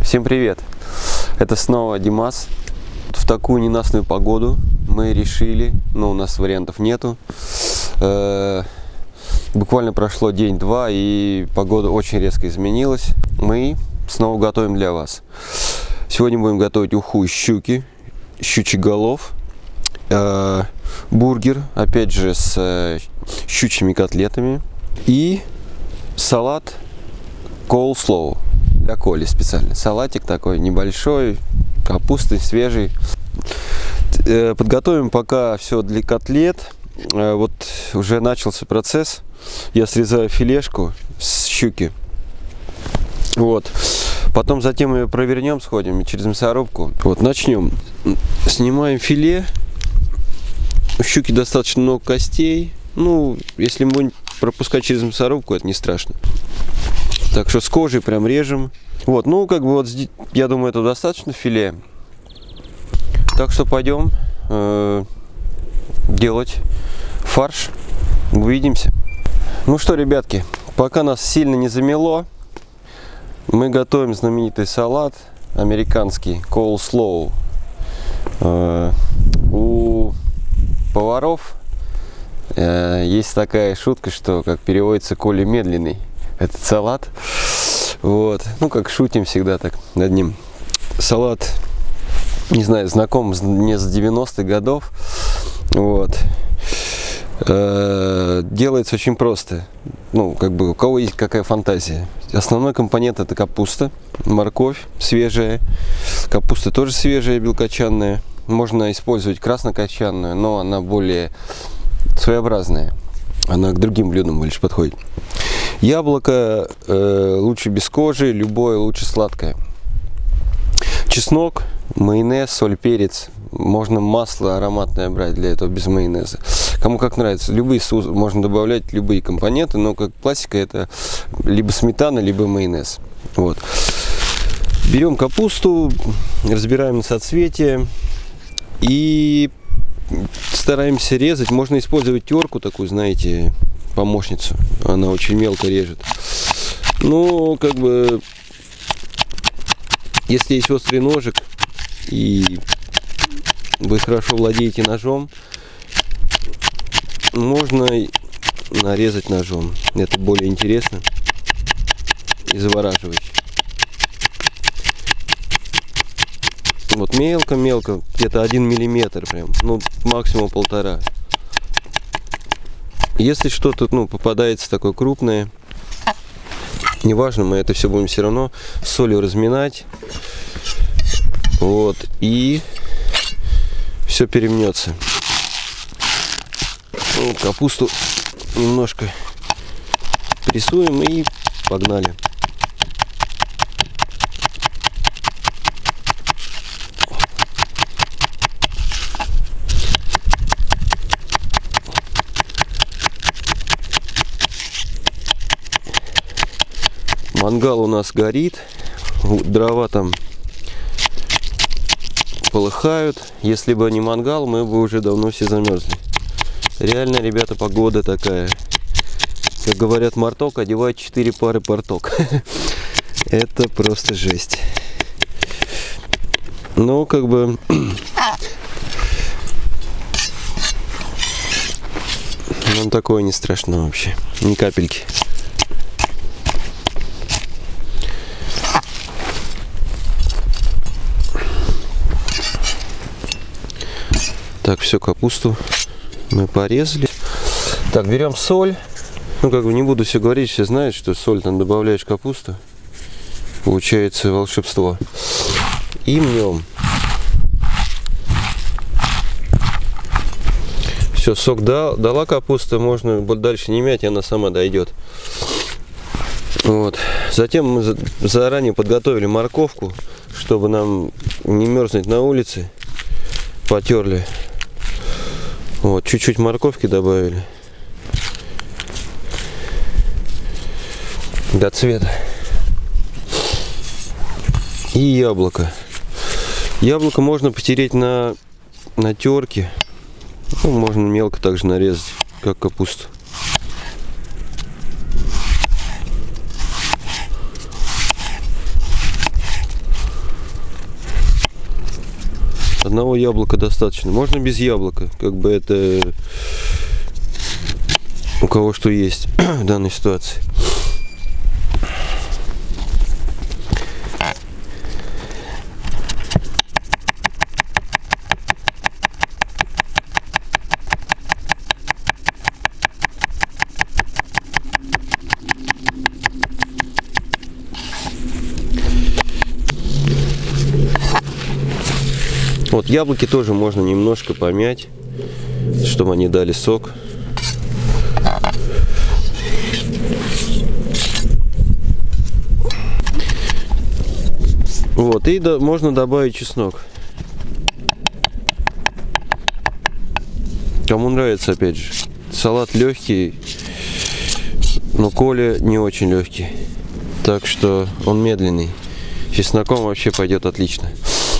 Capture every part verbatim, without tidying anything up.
Всем привет! Это снова Димас. В такую ненастную погоду мы решили, но у нас вариантов нету. Э-э- буквально прошло день-два, и погода очень резко изменилась. Мы снова готовим для вас. Сегодня будем готовить уху из щуки, щучьих голов, э-э- бургер, опять же, с э- щучьими котлетами и салат coleslaw. Для Коли специально. Салатик такой небольшой, капусты свежий. Подготовим пока все для котлет. Вот уже начался процесс. Я срезаю филешку с щуки. Вот. Потом затем ее провернем, сходим через мясорубку. Вот, начнем. Снимаем филе. У щуки достаточно много костей. Ну, если мы будем пропускать через мясорубку, это не страшно. Так что с кожей прям режем. Вот, ну, как бы вот, я думаю, это достаточно филе. Так что пойдем э, делать фарш. Увидимся. Ну что, ребятки, пока нас сильно не замело, мы готовим знаменитый салат американский coleslaw. Э, у поваров э, есть такая шутка, что как переводится Коля медленный. Этот салат, вот, ну как шутим всегда так над ним. Салат, не знаю, знаком мне с девяностых годов, вот. Э-э- делается очень просто, ну как бы у кого есть какая фантазия. Основной компонент — это капуста, морковь свежая, капуста тоже свежая, белокочанная. Можно использовать краснокочанную, но она более своеобразная, она к другим блюдам больше подходит. Яблоко э, лучше без кожи, любое лучше сладкое. Чеснок, майонез, соль, перец. Можно масло ароматное брать для этого без майонеза. Кому как нравится. Любые соусы, можно добавлять любые компоненты, но как классика это либо сметана, либо майонез. Вот. Берем капусту, разбираем на соцветия и стараемся резать. Можно использовать терку такую, знаете, помощницу. Она очень мелко режет. Ну, как бы, если есть острый ножик и вы хорошо владеете ножом, можно нарезать ножом. Это более интересно и завораживающе. Вот мелко-мелко, где-то один миллиметр прям, ну максимум полтора. Если что-то, ну, попадается такое крупное, неважно, мы это все будем все равно с солью разминать. Вот, и все перемнется. Ну, капусту немножко прессуем и погнали. Мангал у нас горит, дрова там полыхают. Если бы не мангал, мы бы уже давно все замерзли. Реально, ребята, погода такая. Как говорят, марток одевает четыре пары порток. Это просто жесть. Ну, как бы... Нам такое не страшно вообще. Ни капельки. Так, все, капусту мы порезали. Так, берем соль. Ну, как бы не буду все говорить, все знают, что соль там добавляешь в капусту. Получается волшебство. И мнем. Все, сок дал, дала капуста, можно дальше не мять, и она сама дойдет. Вот. Затем мы заранее подготовили морковку, чтобы нам не мерзнуть на улице. Потерли. Вот, чуть-чуть морковки добавили до цвета. И яблоко. Яблоко можно потереть на, на терке. Ну, можно мелко также нарезать, как капусту. Одного яблока достаточно. Можно без яблока, как бы это у кого что есть в данной ситуации. Вот яблоки тоже можно немножко помять, чтобы они дали сок. Вот, и до, можно добавить чеснок. Кому нравится, опять же. Салат легкий, но Коля не очень легкий. Так что он медленный. Чесноком вообще пойдет отлично.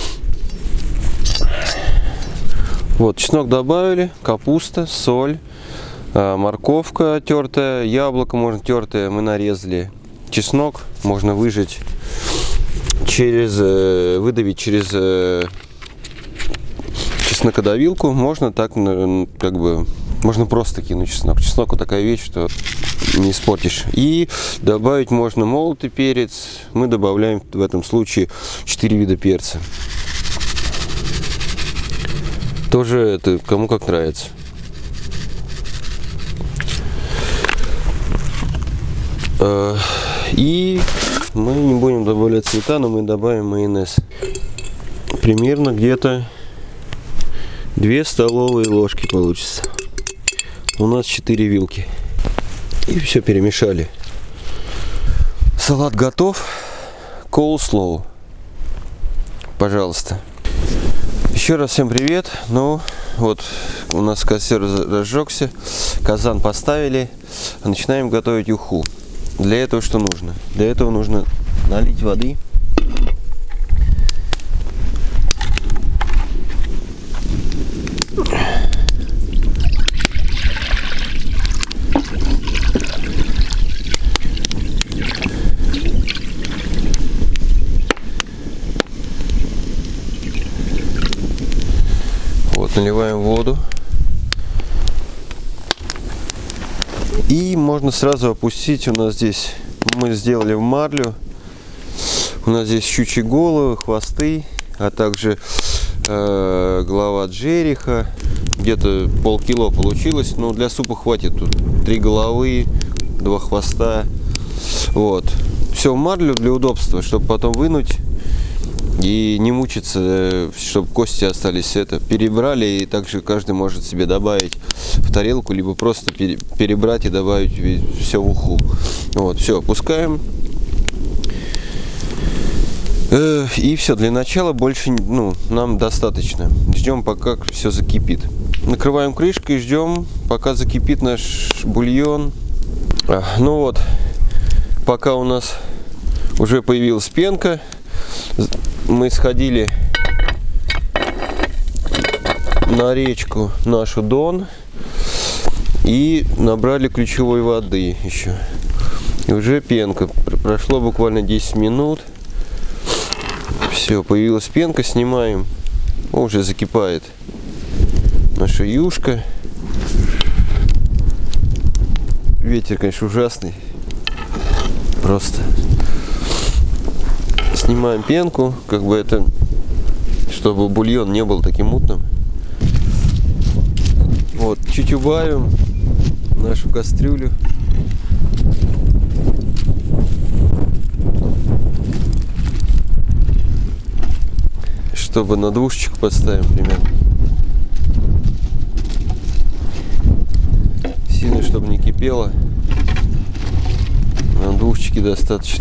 Вот, чеснок добавили, капуста, соль, морковка тертая, яблоко можно тертое, мы нарезали. Чеснок можно выжать через, выдавить через чеснокодавилку, можно так, как бы, можно просто кинуть чеснок. Чеснок вот такая вещь, что не испортишь. И добавить можно молотый перец, мы добавляем в этом случае четыре вида перца. Тоже это кому как нравится. И мы не будем добавлять сметану, мы добавим майонез. Примерно где-то две столовые ложки получится. У нас четыре вилки. И все перемешали. Салат готов. Coleslaw. Пожалуйста. Еще раз всем привет. Ну, вот у нас костер разжегся, казан поставили, начинаем готовить уху. Для этого что нужно? Для этого нужно налить воды. Вот, наливаем воду. И можно сразу опустить. У нас здесь, мы сделали в марлю. У нас здесь щучьи головы, хвосты, а также э, голова джериха. Где-то полкило получилось. Но для супа хватит тут. Три головы, два хвоста. Вот. Все в марлю для удобства, чтобы потом вынуть. И не мучиться, чтобы кости остались. Это перебрали, и также каждый может себе добавить в тарелку, либо просто перебрать и добавить все в уху. Вот, все, опускаем. И все, для начала больше, ну, нам достаточно. Ждем, пока все закипит. Накрываем крышкой и ждем, пока закипит наш бульон. Ну вот, пока у нас уже появилась пенка, мы сходили на речку нашу Дон и набрали ключевой воды еще. И уже пенка. Прошло буквально десять минут. Все, появилась пенка, снимаем. О, уже закипает наша юшка. Ветер, конечно, ужасный. Просто. Снимаем пенку, как бы это, чтобы бульон не был таким мутным. Вот, чуть убавим нашу кастрюлю. Чтобы на двушечку подставим примерно. Сильно, чтобы не кипело. На двушечке достаточно.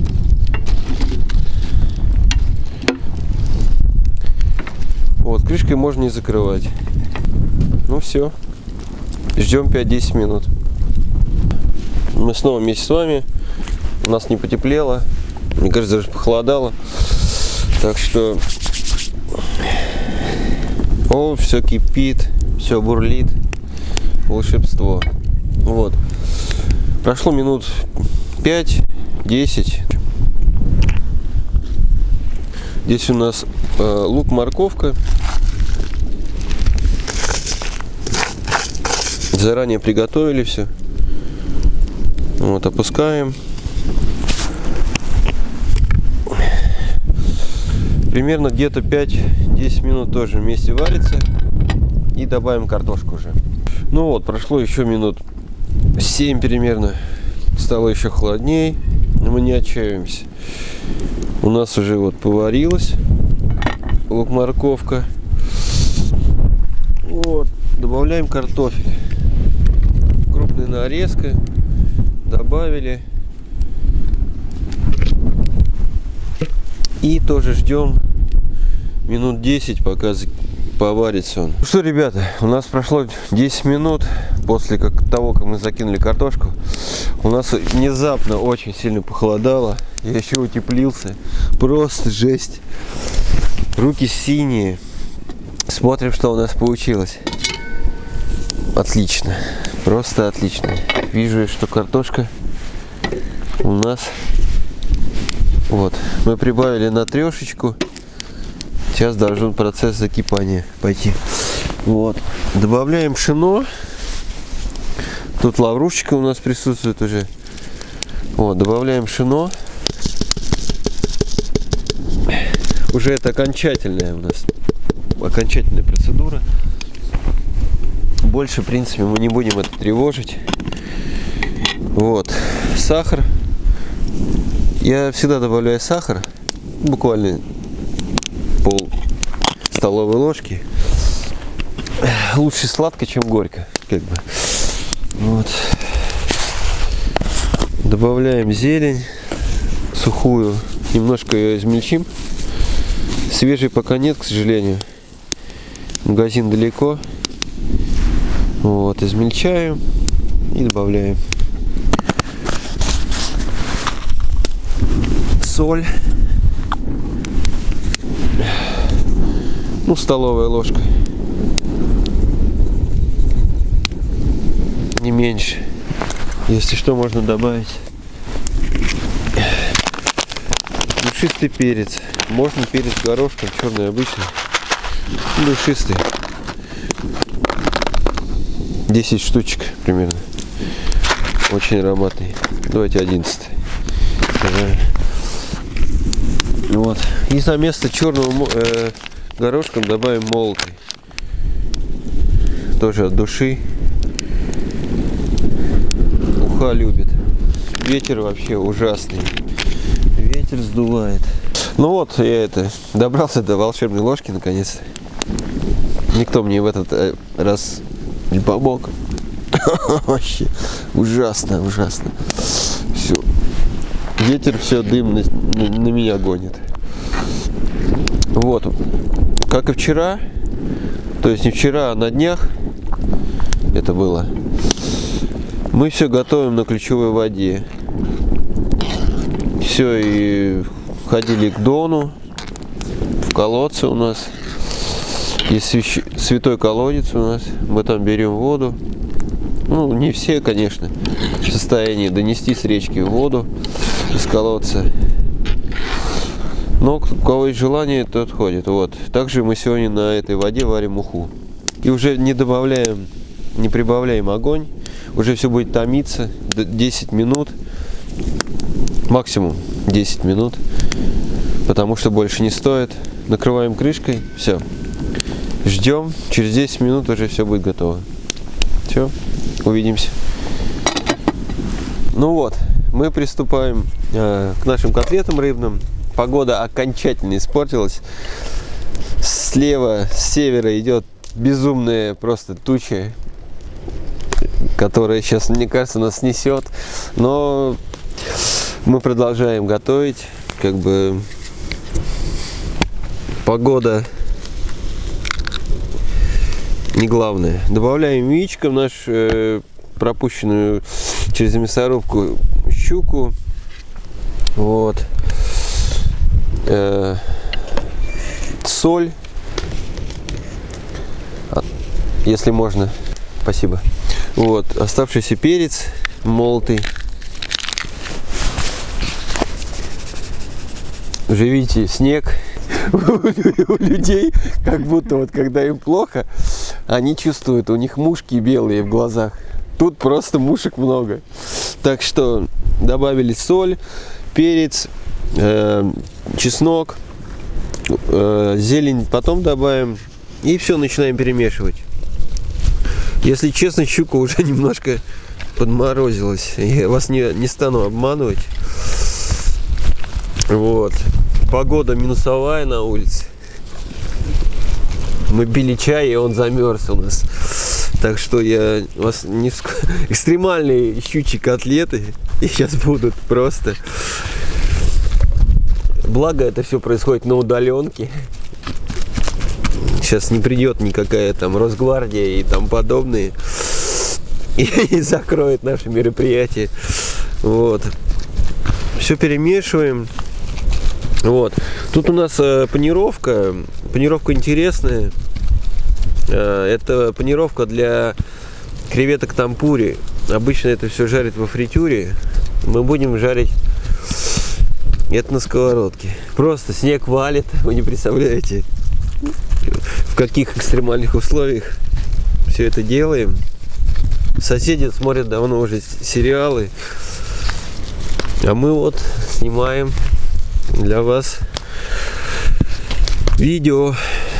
Вот, крышкой можно не закрывать. Ну все. Ждем пять-десять минут. Мы снова вместе с вами. У нас не потеплело. Мне кажется, даже похолодало. Так что... О, все кипит. Все бурлит. Волшебство. Вот. Прошло минут пять-десять. Здесь у нас э, лук, морковка. Заранее приготовили все. Вот, опускаем. Примерно где-то пять-десять минут тоже вместе варится. И добавим картошку уже. Ну вот, прошло еще минут семь примерно. Стало еще холоднее. Но мы не отчаиваемся. У нас уже вот поварилась лук-морковка. Вот, добавляем картофель. Крупная нарезка. Добавили. И тоже ждем минут десять, пока поварится он. Ну что, ребята, у нас прошло десять минут после как, того, как мы закинули картошку. У нас внезапно очень сильно похолодало. Я еще утеплился. Просто жесть. Руки синие. Смотрим, что у нас получилось. Отлично. Просто отлично. Вижу, что картошка у нас... Вот. Мы прибавили на трешечку. Сейчас должен процесс закипания пойти. Вот. Добавляем пшено. Тут лаврушечка у нас присутствует уже. Вот. Добавляем пшено. Уже это окончательная у нас окончательная процедура. Больше, в принципе, мы не будем это тревожить. Вот. Сахар. Я всегда добавляю сахар. Буквально пол столовой ложки. Лучше сладко, чем горько, как бы. Вот. Добавляем зелень сухую. Немножко ее измельчим. Свежей пока нет, к сожалению. Магазин далеко. Вот, измельчаем и добавляем. Соль. Ну, столовая ложка. Не меньше. Если что, можно добавить. Душистый перец. Можно перец горошком, черный обычный. Душистый. десять штучек примерно. Очень ароматный. Давайте одиннадцать. Вот. И на место черного э, горошком добавим молотый. Тоже от души. Уха любит. Ветер вообще ужасный. Ветер сдувает. Ну вот, я это добрался до волшебной ложки наконец-то. Никто мне в этот раз не помог. Вообще ужасно, ужасно. Все. Ветер, все, дым на, на, на меня гонит. Вот. Как и вчера. То есть не вчера, а на днях. Это было. Мы все готовим на ключевой воде. Все, и ходили к Дону. В колодце у нас. Есть свящ... святой колодец у нас. Мы там берем воду. Ну, не все, конечно, в состоянии донести с речки воду из колодца. Но у кого есть желание, тот ходит. Вот. Также мы сегодня на этой воде варим уху. И уже не добавляем, не прибавляем огонь. Уже все будет томиться десять минут. Максимум десять минут. Потому что больше не стоит. Накрываем крышкой. Все. Ждем. Через десять минут уже все будет готово. Все. Увидимся. Ну вот. Мы приступаем э, к нашим котлетам рыбным. Погода окончательно испортилась. Слева, с севера идет безумная просто туча, которая сейчас, мне кажется, нас снесет. Но мы продолжаем готовить. Как бы погода не главное. Добавляем яичко в нашу э, пропущенную через мясорубку щуку. Вот. Э, соль, если можно. Спасибо. Вот. Оставшийся перец молотый. Уже видите, снег у людей, как будто вот когда им плохо, они чувствуют, у них мушки белые в глазах. Тут просто мушек много. Так что добавили соль, перец, э, чеснок, э, зелень потом добавим. И все, начинаем перемешивать. Если честно, щука уже немножко подморозилась. Я вас не, не стану обманывать. Вот. Погода минусовая на улице. Мы пили чай, и он замерз у нас. Так что я вас не... Экстремальные щучьи котлеты. И сейчас будут просто. Благо это все происходит на удаленке. Сейчас не придет никакая там Росгвардия и там подобные. И, и закроет наше мероприятие. Вот. Все перемешиваем. Вот. Тут у нас э, панировка. Панировка интересная. Э, это панировка для креветок тампури. Обычно это все жарят во фритюре. Мы будем жарить это на сковородке. Просто снег валит, вы не представляете, в каких экстремальных условиях все это делаем. Соседи смотрят давно уже сериалы, а мы вот снимаем для вас видео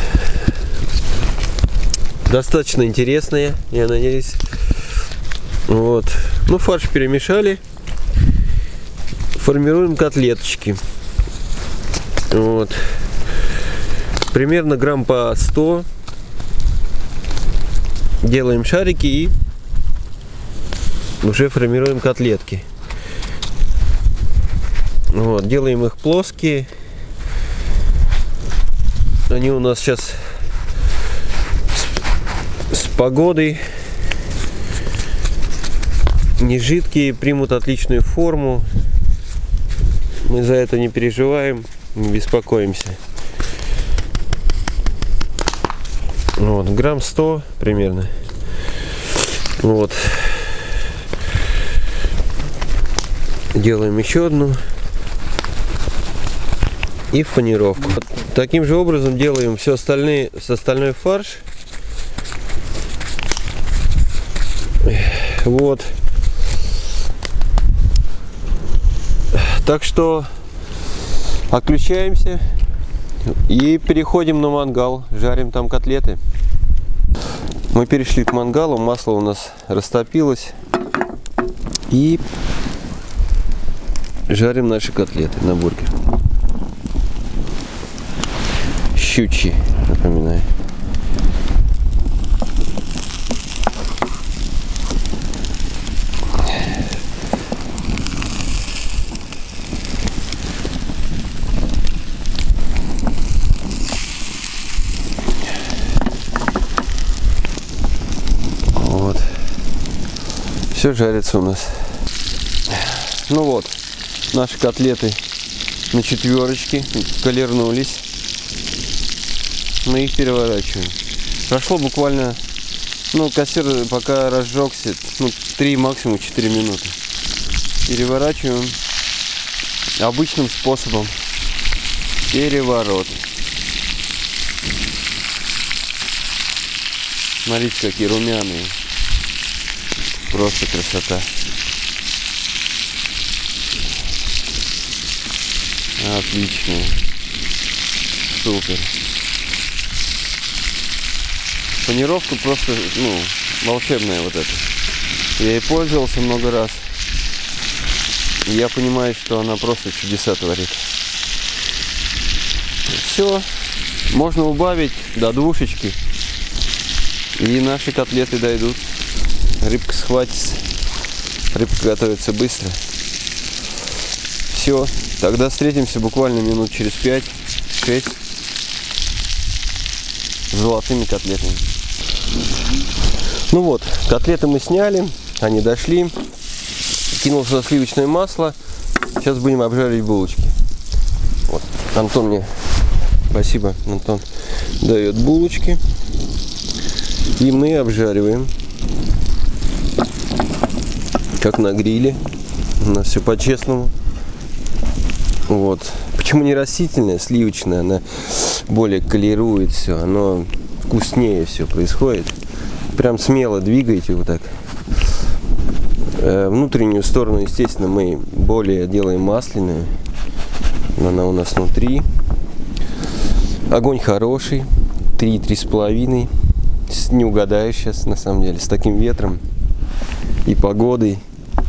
достаточно интересное, я надеюсь. Вот. Ну, фарш перемешали, формируем котлеточки. Вот. Примерно грамм по сто. Делаем шарики и уже формируем котлетки. Вот, делаем их плоские. Они у нас сейчас с, с погодой не жидкие, примут отличную форму. Мы за это не переживаем, не беспокоимся. Вот, грамм сто примерно. Вот. Делаем еще одну. И в панировку. Таким же образом делаем все остальные, с остальной фарш. Вот. Так что отключаемся и переходим на мангал. Жарим там котлеты. Мы перешли к мангалу. Масло у нас растопилось. И жарим наши котлеты на бургер. Щучьи, напоминаю. Вот. Все жарится у нас. Ну вот, наши котлеты на четверочке колернулись. Мы их переворачиваем. Прошло буквально, ну, кассир пока разжегся, ну, три, максимум четыре минуты. Переворачиваем обычным способом. Переворот. Смотрите, какие румяные. Просто красота. Отлично. Супер. Панировка просто, ну, волшебная вот эта. Я ей пользовался много раз. И я понимаю, что она просто чудеса творит. Все. Можно убавить до двушечки. И наши котлеты дойдут. Рыбка схватится. Рыбка готовится быстро. Все. Тогда встретимся буквально минут через пять-шесть с золотыми котлетами. Ну вот, котлеты мы сняли, они дошли. Кинул сюда сливочное масло. Сейчас будем обжаривать булочки. Вот, Антон мне, спасибо, Антон, дает булочки. И мы обжариваем, как на гриле. У нас все по-честному. Вот. Почему не растительное, сливочное, она более колирует все. Оно вкуснее все происходит. Прям смело двигайте вот так. Внутреннюю сторону, естественно, мы более делаем масляную. Она у нас внутри. Огонь хороший. три-три с половиной. Не угадаешь сейчас, на самом деле, с таким ветром и погодой.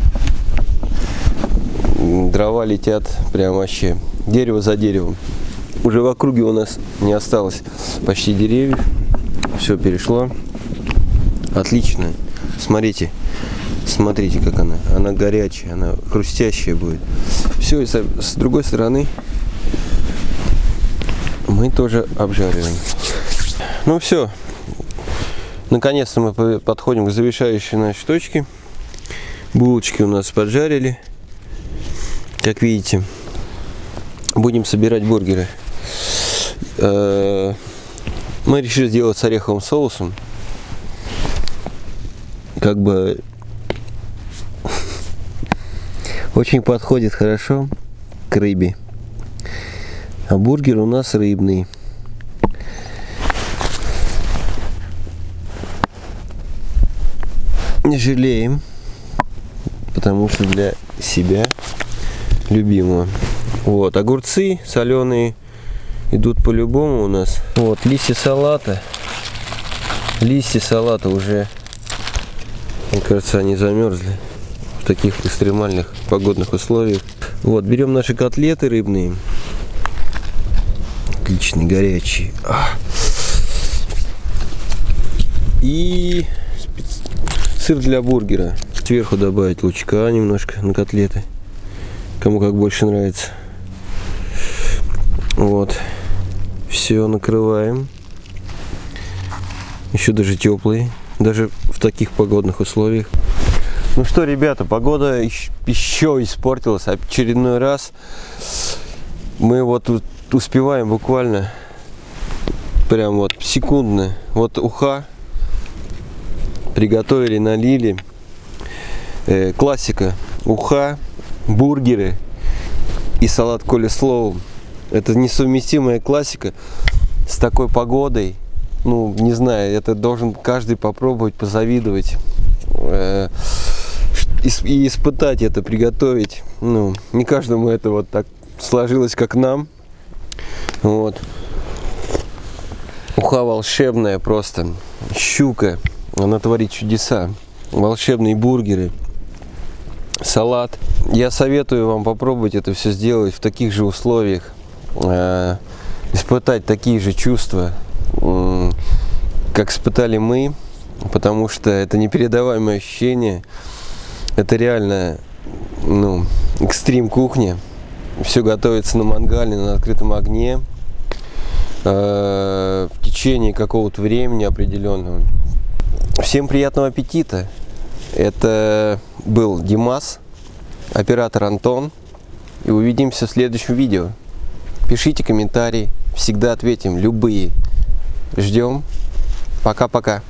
Дрова летят прям вообще. Дерево за деревом. Уже в округе у нас не осталось почти деревьев. Все перешло. Отлично. Смотрите. Смотрите, как она. Она горячая, она хрустящая будет. Все, и с другой стороны мы тоже обжариваем. Ну все. Наконец-то мы подходим к завершающей нашей точке. Булочки у нас поджарили. Как видите, будем собирать бургеры. Мы решили сделать с ореховым соусом. Как бы очень подходит хорошо к рыбе. А бургер у нас рыбный. Не жалеем, потому что для себя любимого. Вот, огурцы соленые идут по-любому у нас. Вот, листья салата. Листья салата уже, мне кажется, они замерзли в таких экстремальных погодных условиях. Вот, берем наши котлеты рыбные. Отличные, горячие. И сыр для бургера. Сверху добавить лучка немножко на котлеты. Кому как больше нравится. Вот. Все накрываем. Еще даже теплые. Даже в таких погодных условиях. Ну что, ребята, погода еще испортилась. Очередной раз. Мы вот успеваем буквально прям вот секундно. Вот уха. Приготовили, налили. Э, классика. Уха, бургеры и салат колеслоу. Это несовместимая классика с такой погодой. Ну, не знаю, это должен каждый попробовать, позавидовать. Э, и испытать это, приготовить. Ну, не каждому это вот так сложилось, как нам. Вот. Уха волшебная просто. Щука. Она творит чудеса. Волшебные бургеры. Салат. Я советую вам попробовать это все сделать в таких же условиях. Э, испытать такие же чувства, э, как испытали мы. Потому что это непередаваемое ощущение. Это реально, ну, экстрим кухня. Все готовится на мангале, на открытом огне. Э, в течение какого-то времени определенного. Всем приятного аппетита. Это был Димас, оператор Антон. И увидимся в следующем видео. Пишите комментарии. Всегда ответим. Любые. Ждем. Пока-пока.